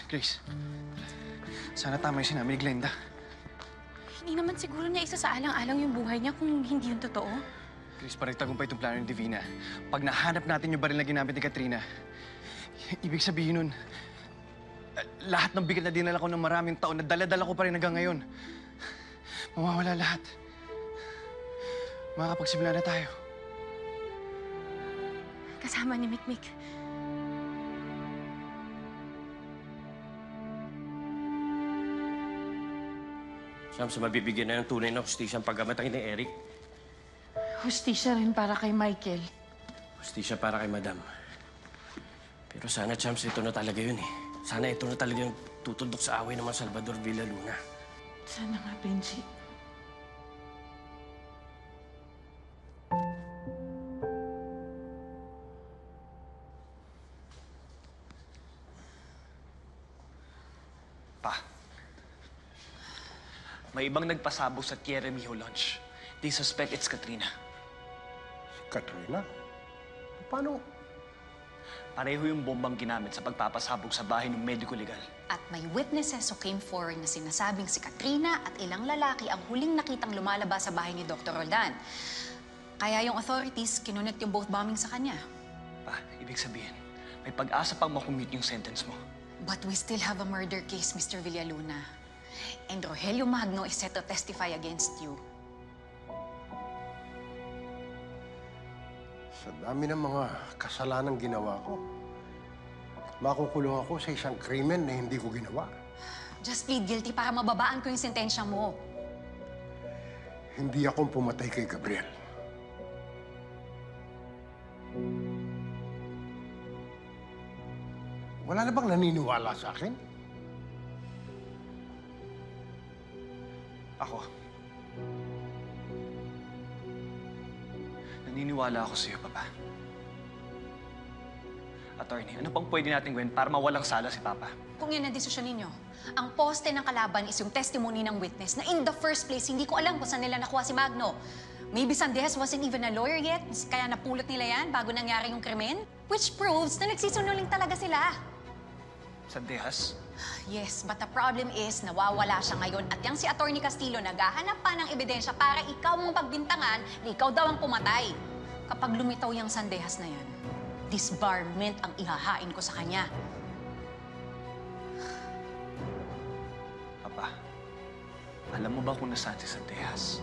Grace, sana tama yung sinabi ni Glenda. Hindi naman siguro niya isasaalang-alang yung buhay niya kung hindi yung totoo. Grace, parang tagumpay itong plano ni Divina. Pag nahanap natin yung baril na ginamit ni Katrina, ibig sabihin nun, lahat ng bigat na dinala ko ng maraming taon na dala-dala ko pa rin hanggang ngayon. Mawawala lahat. Makakapagsimula na tayo. Kasama ni Mikmik. Shams, mabibigyan na ng tunay na hustisya ang pagkamatay ni Eric. Hustisya rin para kay Michael. Hustisya para kay Madam. Pero sana, Shams, ito na talaga yun eh. Sana ito na talaga yung tutundok sa away ng mga Salvador Villaluna. Sana nga, Benji. Pa, may ibang nagpasabog sa Kieremiho Launch. They suspect it's Katrina. Si Katrina? Paano? Pareho yung bombang ginamit sa pagpapasabog sa bahay ng mediko legal. At may witnesses who came forward na sinasabing si Katrina at ilang lalaki ang huling nakitang lumalabas sa bahay ni Dr. Roldan. Kaya yung authorities, kinunit yung both bombing sa kanya. Pa, ibig sabihin, may pag-asa pang makumit yung sentence mo. But we still have a murder case, Mr. Villaluna. And Rogelio Magno is set to testify against you. Sa dami ng mga kasalanang ginawa ko, makukulong ako sa isang krimen na hindi ko ginawa. Just plead guilty para mababaan ko yung sentensya mo. Hindi akong pumatay kay Gabriel. Wala na bang naniniwala sa akin? Ako. Naniniwala ako sa'yo, Papa. Attorney, ano pang pwede natin gawin para mawalang sala si Papa? Kung yan ang desisyon ninyo, ang poste ng kalaban is yung testimony ng witness na in the first place, hindi ko alam kung saan nila nakuha si Magno. Maybe Sandejas wasn't even a lawyer yet, kaya napulot nila yan bago nangyari yung krimen. Which proves na nagsisinungaling talaga sila. Sandejas? Yes, but the problem is, nawawala siya ngayon at yang si Atty. Castillo naghahanap pa ng ebidensya para ikaw mong pagbintangan na ikaw daw ang pumatay. Kapag lumitaw yung Sandejas na yan, disbarment ang ihahain ko sa kanya. Papa, alam mo ba kung nasaan si Sandejas?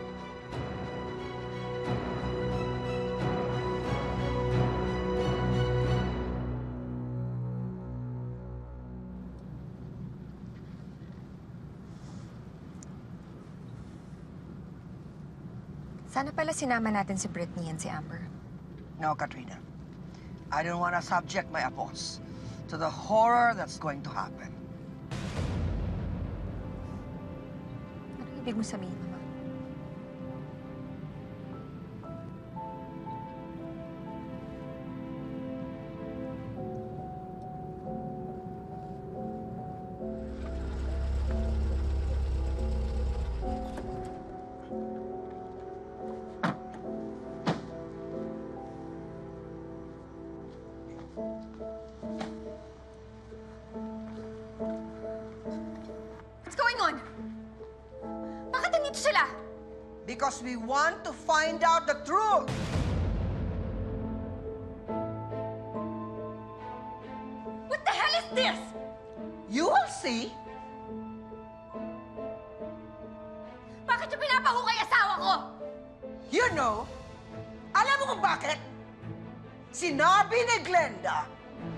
Sana pala sinama natin si Brittany and si Amber. No, Katrina. I don't want to subject my apos to the horror that's going to happen. Anong ibig mo sabihin, Mama? What's going on? Bakit nandito sila? Because we want to find out the truth. What the hell is this? You will see. Bakit yung pinapahukay asawa ko? You know. Alam mo kung bakit? Sinabi ni Glenda.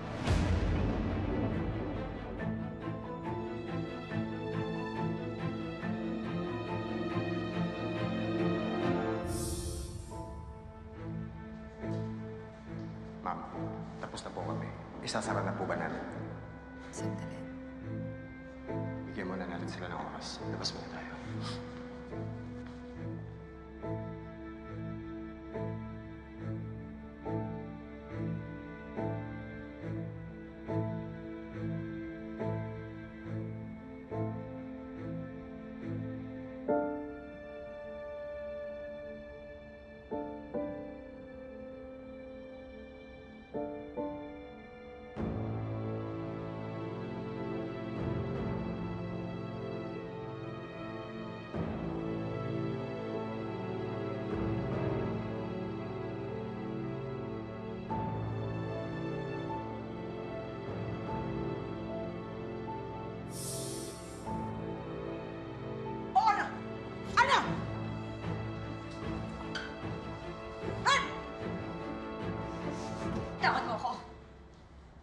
Ma'am, tapos na po kami. Isasara na po ba natin? Sandali. Bigyan muna natin sila ng oras. Labas muna tayo.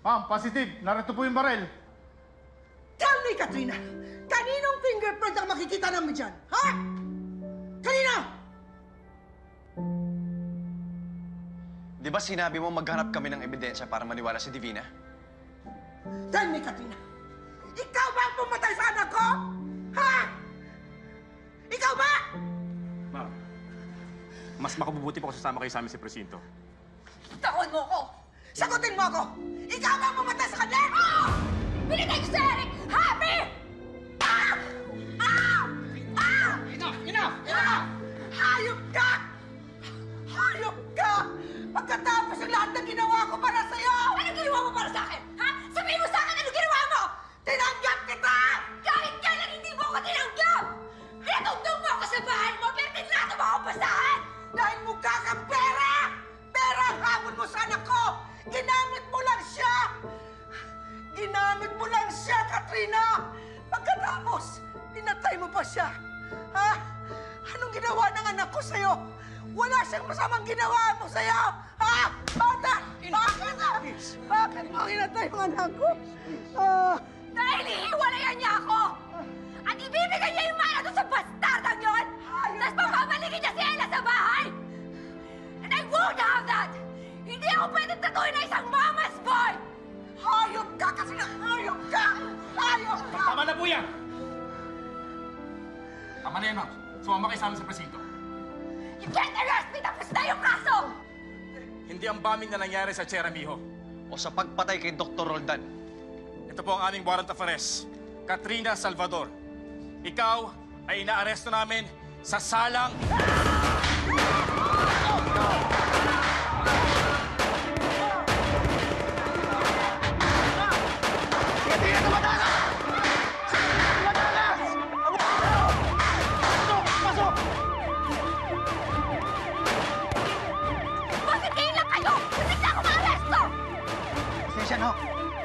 Ma'am, positive. Narito po yung barel. Tell me, Katrina, kaninong fingerprint ang makikita namin dyan? Ha? Kanina! Di ba sinabi mo maghanap kami ng ebidensya para maniwala si Divina? Tell me, Katrina, ikaw ba ang pumatay sa anak ko? Ha? Ikaw ba? Ma'am, mas makabubuti po kung sasama kayo sa amin sa presinto. Tawad mo ako! Sagutin mo ako! Ikaw ba ang pumatay sa kanya? Oo! Binigay ko si Eric! Happy! Ah! Ah! Ah! Enough! Enough! Ah! Hayop ka! Hayop ka! Pagkatapos ng lahat ng ginawa ko para sa'yo! Ano ginawa mo para sa akin? Ha? Sabihin mo sa akin ano ginawa mo! Tinanggap kita! Kahit kailan hindi mo ako tinanggap! Pinatugtog mo ako sa bahay mo pero tinrato mo ako basahan! Dahil mukha kang pera! Pera ang hamon mo sa anak ko! Ginamit mo lang siya! Ginamit mo lang siya, Katrina! Pagkatapos, pinatay mo pa siya! Ha? Anong ginawa ng anak ko sa'yo? Wala siyang masamang ginawa mo sa'yo! Ha? Bata! Bakit? Bakit mo hinatay ang anak ko? Dahil hihiwalayan niya ako! At ibibigay niya yung mana doon sa bastardang yon! Tapos papabalikin niya si Ella sa bahay! And I won't have that! Hindi ako pwedeng tatuhin na isang mama's boy! Hayop ka kasi na hayop ka! Hayop ka! Tama na po yan! Tama na yan, ma'am. Sumama kayo sa amin sa presinto. You can't arrest me! Tapos na yung kaso! Hindi ang bombing na nangyari sa Cheramiho. O sa pagpatay kay Dr. Roldan? Ito po ang aming warrant of arrest. Katrina Salvador. Ikaw ay inaaresto namin sa salang... Bakit kayo lang kayo? Hindi na ako maaresto! Station ho.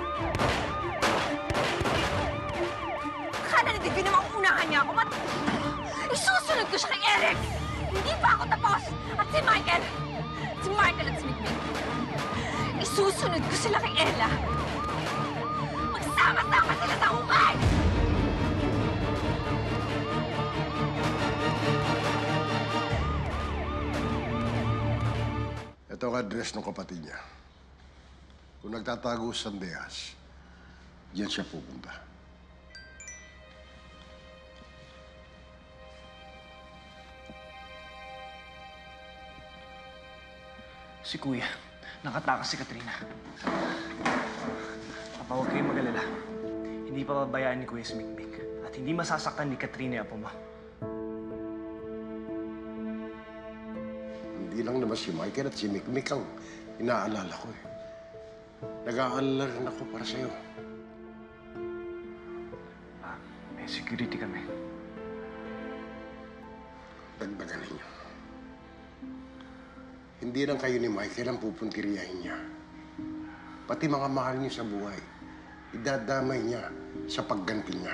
Akala ni Divina mauunahan niya ako, isusunod ko siya kay Eric! Hindi pa ako tapos! At si Michael at si Mikmik, isusunod ko sila kay Ella! Magsama-sama sila sa hukay! Ito ang address ng kapatid niya. Kung nagtatago sa Sandeas, diyan siya pupunta. Si Kuya, nakatakas si Katrina. Papa, huwag kayong mag-alala. Hindi pa babayaan ni Kuya si Mikmik. At hindi masasaktan ni Katrina apo mo. Hindi lang naman si Michael at si Mikmik ang inaalala ko eh. Nag-aalala rin ako para sa'yo. May security kami. Dagdagan ninyo. Hindi lang kayo ni Michael ang pupuntiriyahin niya. Pati mga mahal niyo sa buhay, idadamay niya sa pagganti niya.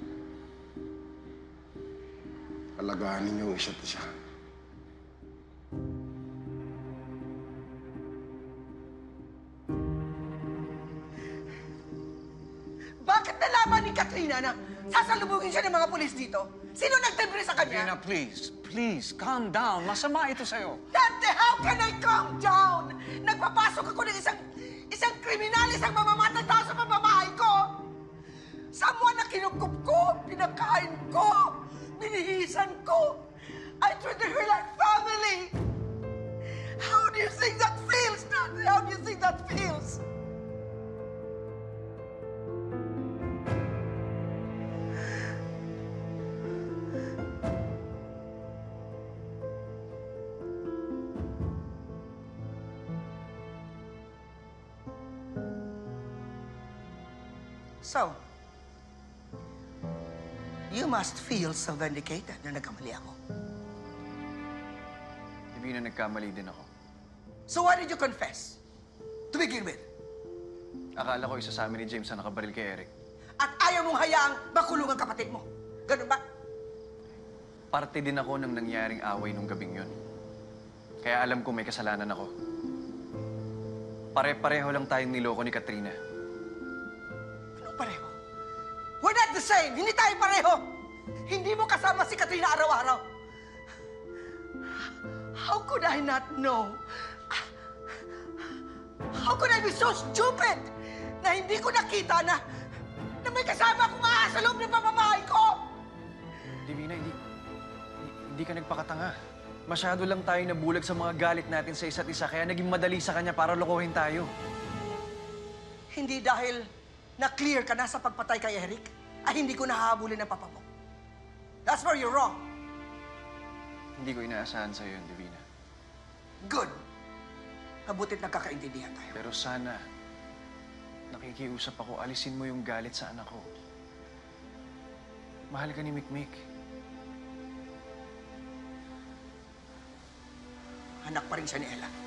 Alagaan ninyo ang isa't isa. Bakit nalaman ni Katrina na sasalubungin siya ng mga pulis dito? Sino nagtibre sa kanya? Katrina, please. Please, calm down. Masama ito sa'yo. Dante, how can I calm down? Nagpapasok ako ng isang kriminal, isang mamamatay tao sa pamamahay ko. Someone na kinukup ko, pinakain ko, binihisan ko. I treated her like family. How do you think that feels, Dante? How do you think that feels? So, you must feel so vindicated na nagkamali ako. Divina, nagkamali din ako. So why did you confess? To begin with. Akala ko isa sa amin ni James na nakabaril kay Eric. At ayaw mong hayaang makulong ang kapatid mo. Ganun ba? Parte din ako ng nangyaring away nung gabing yun. Kaya alam ko may kasalanan ako. Pare-pareho lang tayong niloko ni Katrina. pareho. We're not the same. Hindi tayo pareho. Hindi mo kasama si Katrina araw-araw. How could I not know? How could I be so stupid na hindi ko nakita na may kasama akong aas sa loob ng pamamahay ko? Divina, hindi ka nagpakatanga. Masyado lang tayo nabulag sa mga galit natin sa isa't isa, kaya naging madali sa kanya para lokohin tayo. Hindi dahil na-clear ka na sa pagpatay kay Eric, ay hindi ko nahahabulin ang papa mo. That's where you're wrong. Hindi ko inaasahan sa'yo yun, Divina. Good. Mabutit nagkakaintindihan tayo. Pero sana, nakikiusap ako, alisin mo yung galit sa anak ko. Mahal ka ni Mikmik. Anak pa rin siya ni Ella.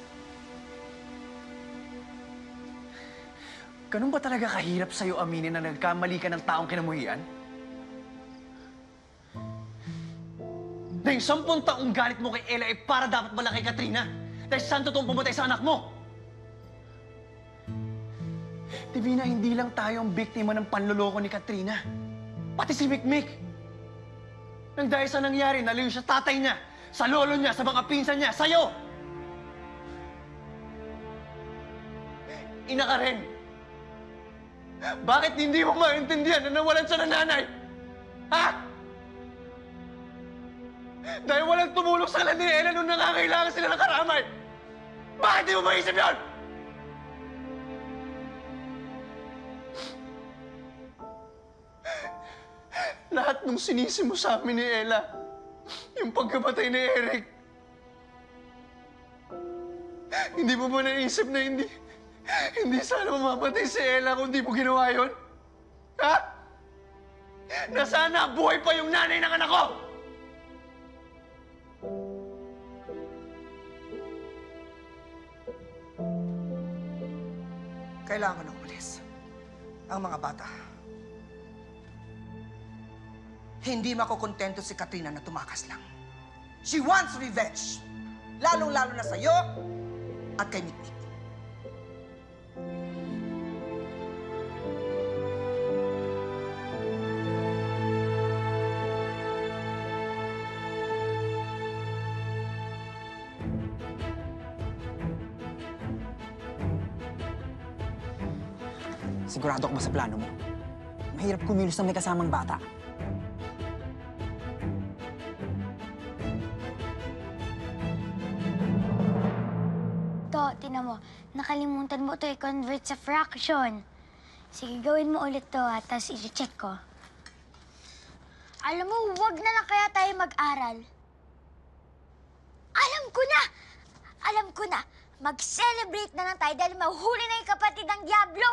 Ganun ba talaga kahirap sa'yo aminin na nagkamali ka ng taong kinamuhian? Na yung 10 taong galit mo kay Ella ay para dapat pala kay Katrina? Dahil saan totoong pumatay sa anak mo? Divina, hindi lang tayo ang biktima ng panloloko ni Katrina. Pati si Mikmik. Nang dahil sa nangyari, naliw siya sa tatay niya, sa lolo niya, sa mga pinsan niya, sa'yo! Ina ka rin. Bakit hindi mo maintindihan na nawalan siya ng nanay? Ha? Dahil walang tumulong sa kanila ni Ella nung nangangailangan sila ng karamay. Bakit di mo maisip yun? Lahat nung sinisi mo sa amin ni Ella, yung pagkamatay ni Eric, hindi mo ba naisip na hindi sana mamamatay si Ella kung di mo ginawa yun? Ha? Na sana buhay pa yung nanay ng anak ko! Kailangan na umalis. Ang mga bata. Hindi makukontento si Katrina na tumakas lang. She wants revenge. Lalong-lalo na sa'yo at kay Mikmik. Sigurado ka ba sa plano mo? Mahirap kumilos na may kasamang bata. To, tinan mo. Nakalimutan mo ito i-convert sa fraction. Sige, gawin mo ulit to, tapos i-check ko. Alam mo, wag na lang kaya tayo mag-aral. Alam ko na! Alam ko na! Mag-celebrate na lang tayo dahil mahuli na yung kapatid ng Diablo!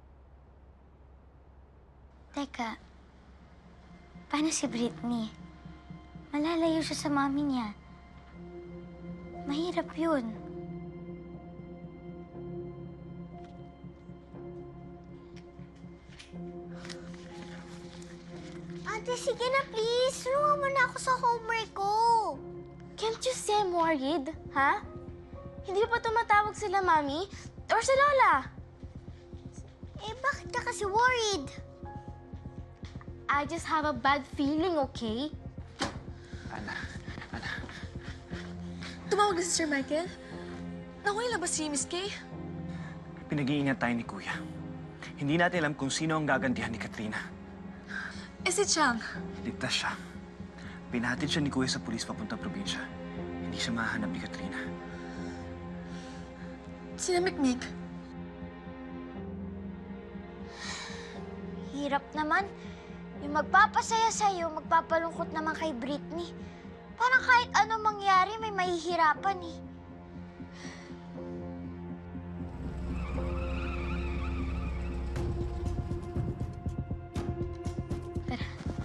Teka, paano si Britney? Malalayo siya sa mami niya. Mahirap yun. Ate, sige na please. Tulungan mo na ako sa homework ko. Can't you say I'm worried, ha? Hindi pa tumatawag sila mami or si Lola? Eh, bakit ka kasi worried? I just have a bad feeling, okay? Ana. Tumawag na si Sir Michael? Nakuha ba si Miss Kay? Pinag-iingat tayo ni Kuya. Hindi natin alam kung sino ang gagantihan ni Katrina. Eh, si Chang? Ligtas siya. Pinahatid siya ni Kuya sa pulis papuntang probinsya. Hindi siya mahanap ni Katrina. Sina Mikmik? Hirap naman. Yung magpapasaya sa'yo, magpapalungkot naman kay Britney. Parang kahit ano mangyari, may mahihirapan eh. Tara.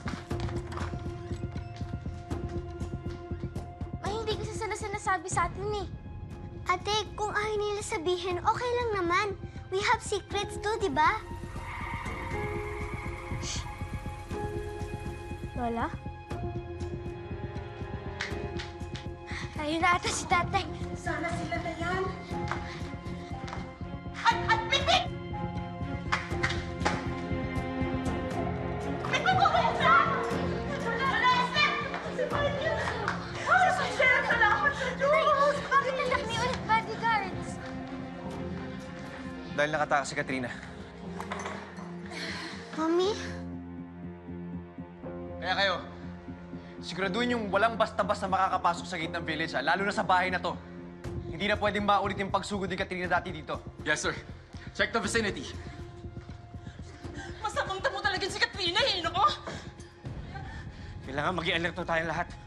May hindi kasi sila sinasabi sa atin eh. Ate, kung ayaw nila sabihin, okay lang naman. We have secrets too, di ba? Lola? Ayun na ata si tatay. Sana sila na yan. At Mikmik! Dahil nakatakas si Katrina. Mami? Kaya kayo, siguraduhin yung walang basta-basta makakapasok sa gate ng village, ha? Lalo na sa bahay na to. Hindi na pwedeng maulit yung pagsugod ni Katrina dati dito. Yes, sir. Check the vicinity. Masamang tamo talaga si Katrina eh, no? Kailangan mag-i-alert na tayong lahat.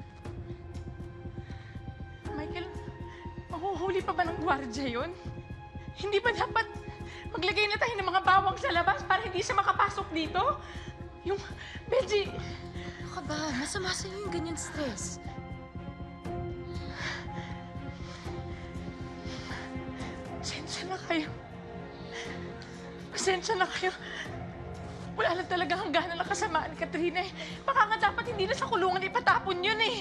Michael, mahuhuli pa ba ng gwardya yun? Hindi ba dapat maglagay na tayo ng mga bawang sa labas para hindi siya makapasok dito? Yung, Benji... Ano ka ba? Masama sa'yo yung ganyan stress. Pasensya na kayo. Pasensya na kayo. Wala lang talaga hangganan ng kasamaan, Katrina eh. Baka nga dapat hindi na sa kulungan ipatapon yun eh.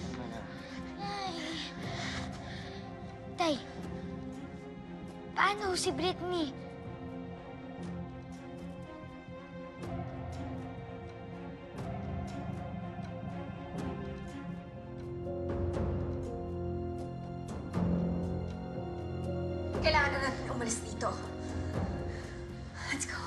Tay, paano si Brittany? Kailangan na natin umalis dito. Let's go.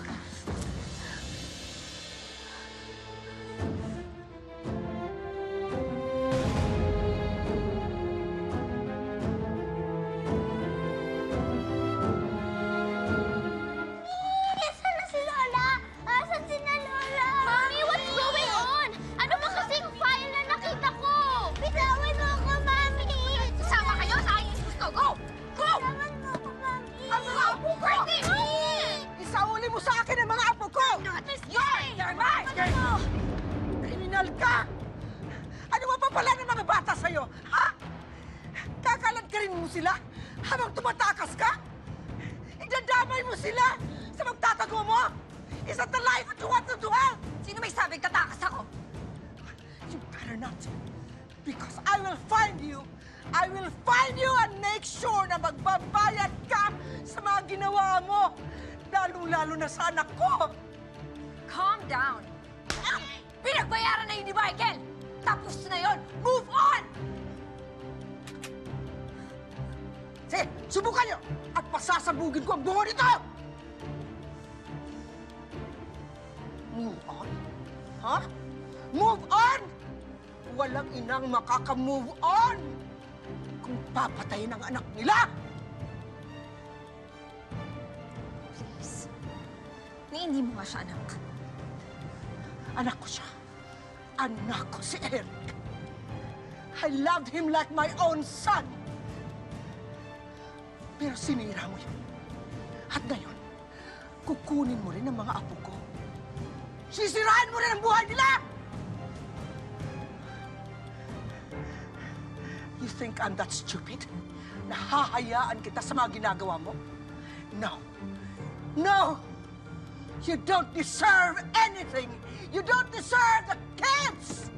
Nasaan na si Lola? Asan si na Lola? Mami, what's going on? Ano ba kasing file na nakita ko? Bitawan mo ako, Mami! Sama kayo sa ayos gusto. Go! Go! Bitawan mo ako, Mami! Ang mga apo ko! Isauli mo sa akin ang mga apo ko! You're mine! Kriminal ka! Ano ba pa pala ng mga bata sa'yo? Ha? Kakalagkarin mo sila habang tumatakas ka? Idadamay mo sila sa magtatago mo? Is that the life that you want to do? Sino may sabing tatakas ako? You better not. Because I will find you. I will find you and make sure na magbabayad ka sa mga ginawa mo. Lalong-lalo na sa anak ko. Calm down. Pinagbayaran na yun ni Michael. Tapos na yun. Move on! Sige, subukan nyo at pasasabugin ko ang bungo nito! Move on? Ha? Move on? Walang inang makaka-move on kung papatayin ang anak nila! Please. Hindi mo nga siya anak. Anak ko siya. Anak ko si Eric. I loved him like my own son. Pero sinira mo yun. At ngayon, kukunin mo rin ang mga apo ko. Sisirain mo rin ang buhay nila! You think I'm that stupid? Nahahayaan kita sa mga ginagawa mo? No. No! You don't deserve anything! You don't deserve the kids!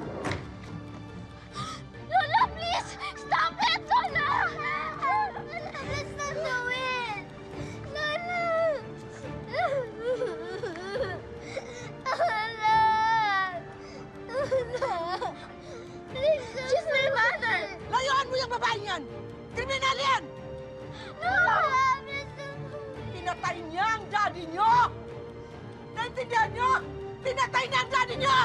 Lola, please! Stop it, Lola! Let's not do it! Lola! Lola! Lola! She's my mother! Layuan mo yung babae yan! Kriminal yan! Lola! Pinatay niya ang daddy niyo! Naintindihan niyo? Pinatay niya ang daddy niyo!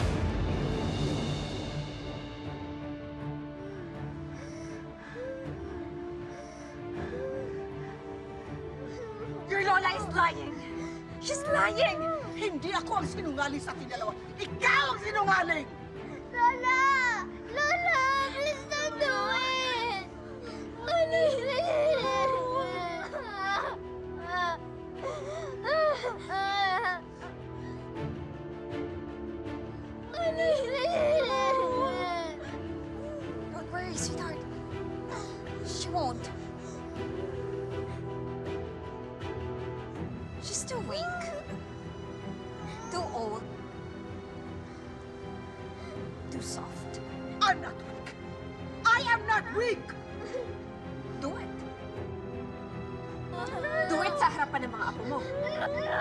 Your Lola is lying. She's lying. Hindi ako ang sinungaling sa ating dalawa. Ikaw ang sinungaling! Lola! Lola! Please don't do it! Don't worry, sweetheart. She won't. She's too weak. Too old. Too soft. I'm not weak. I am not weak! Do it. Do it sa harapan ng mga apo mo.